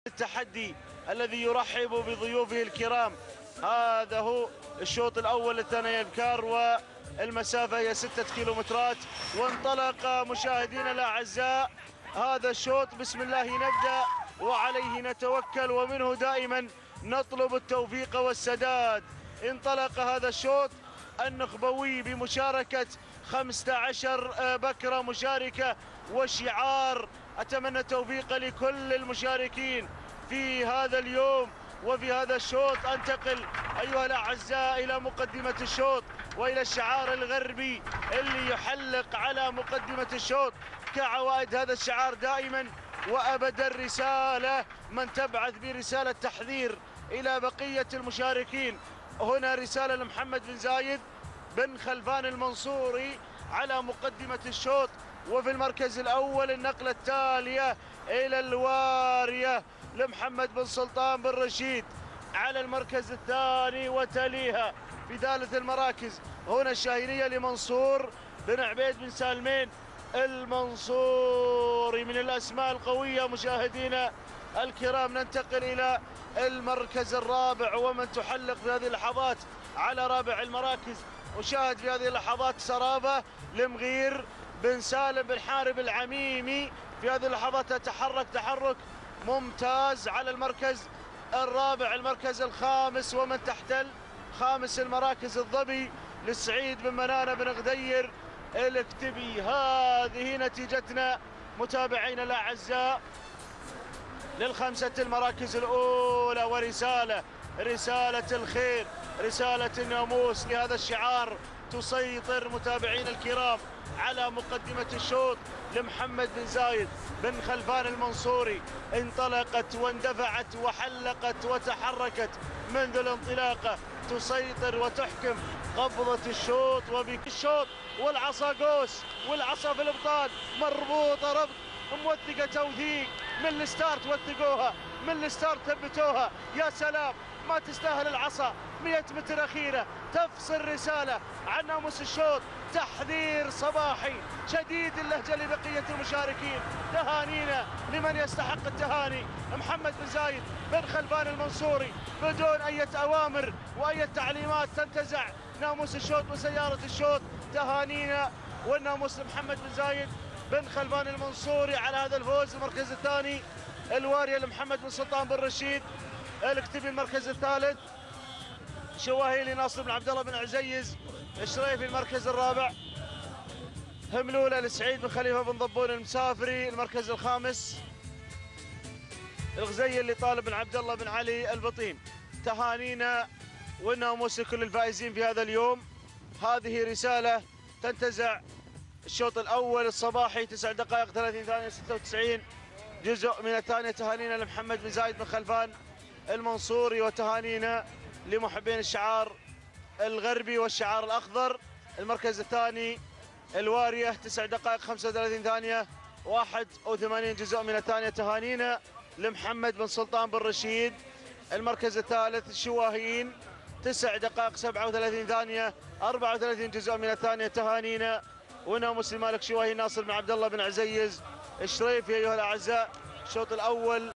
التحدي الذي يرحب بضيوفه الكرام. هذا هو الشوط الأول للثاني أبكار والمسافة هي 6 كيلومترات. وانطلق مشاهدينا الأعزاء هذا الشوط. بسم الله نبدأ وعليه نتوكل ومنه دائما نطلب التوفيق والسداد. انطلق هذا الشوط النخبوي بمشاركة 15 بكرة مشاركة وشعار. أتمنى التوفيق لكل المشاركين في هذا اليوم وفي هذا الشوط. أنتقل أيها الأعزاء إلى مقدمة الشوط وإلى الشعار الغربي اللي يحلق على مقدمة الشوط كعوائد هذا الشعار دائما وأبدا. رسالة من تبعث برسالة تحذير إلى بقية المشاركين. هنا رسالة لمحمد بن زايد بن خلفان المنصوري على مقدمة الشوط. وفي المركز الأول النقلة التالية إلى الوارية لمحمد بن سلطان بن رشيد. على المركز الثاني وتليها في ثالث المراكز هنا الشاهينية لمنصور بن عبيد بن سالمين المنصوري من الأسماء القوية. مشاهدينا الكرام ننتقل إلى المركز الرابع ومن تحلق في هذه اللحظات على رابع المراكز. أشاهد في هذه اللحظات سرابة لمغير بن سالم بن حارب العميمي في هذه اللحظات تتحرك تحرك ممتاز على المركز الرابع. المركز الخامس ومن تحت خامس المراكز الظبي لسعيد بن منانة بن غدير الكتبي. هذه نتيجتنا متابعينا الأعزاء للخمسة المراكز الأولى. ورسالة رسالة الخير رسالة الناموس لهذا الشعار تسيطر متابعينا الكرام على مقدمة الشوط لمحمد بن زايد بن خلفان المنصوري. انطلقت واندفعت وحلقت وتحركت منذ الانطلاقة تسيطر وتحكم قبضة الشوط وبالشوط. والعصا قوس والعصا في الابطال مربوطة ربط موثقة توثيق من الستارت. وثقوها من الستارت ثبتوها. يا سلام ما تستاهل العصا. 100 متر أخيرة تفصل رسالة عن ناموس الشوط. تحذير صباحي شديد اللهجة لبقية المشاركين. تهانينا لمن يستحق التهاني محمد بن زايد بن خلفان المنصوري بدون أي أوامر وأي تعليمات تنتزع ناموس الشوط وسيارة الشوط. تهانينا والناموس لمحمد بن زايد بن خلفان المنصوري على هذا الفوز. المركز الثاني الوارية لمحمد بن سلطان بن رشيد الكتبي. المركز الثالث شواهيلي ناصر بن عبد الله بن عزيز الشريفي. المركز الرابع هملولة لسعيد بن خليفة بن ضبون المسافري. المركز الخامس الغزيل لطالب بن عبد الله بن علي البطين. تهانينا والناموس لكل الفائزين في هذا اليوم. هذه رسالة تنتزع الشوط الأول الصباحي 9 دقائق 30 ثانية 96 جزء من الثانية. تهانينا لمحمد بن زايد بن خلفان المنصوري وتهانينا لمحبين الشعار الغربي والشعار الأخضر. المركز الثاني الوارية 9 دقائق 35 ثانية 81 جزء من الثانية. تهانينا لمحمد بن سلطان بن رشيد. المركز الثالث الشواهين 9 دقائق 37 ثانية 34 جزء من الثانية. تهانينا وناموس المالك شواهين ناصر بن عبد الله بن عزيز الشريفي. أيها الأعزاء الشوط الأول